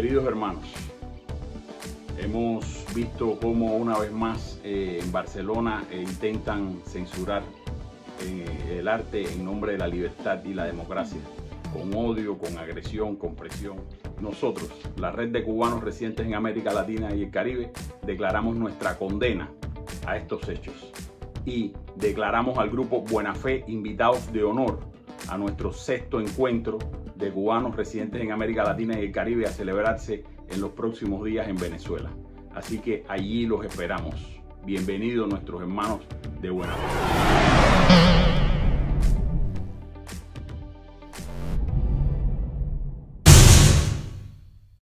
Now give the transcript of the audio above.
Queridos hermanos, hemos visto cómo una vez más en Barcelona intentan censurar el arte en nombre de la libertad y la democracia, con odio, con agresión, con presión. Nosotros, la Red de Cubanos Residentes en América Latina y el Caribe, declaramos nuestra condena a estos hechos y declaramos al grupo Buena Fe invitados de honor a nuestro 6º encuentro de cubanos residentes en América Latina y el Caribe, a celebrarse en los próximos días en Venezuela. Así que allí los esperamos. Bienvenidos nuestros hermanos de Buena Fe.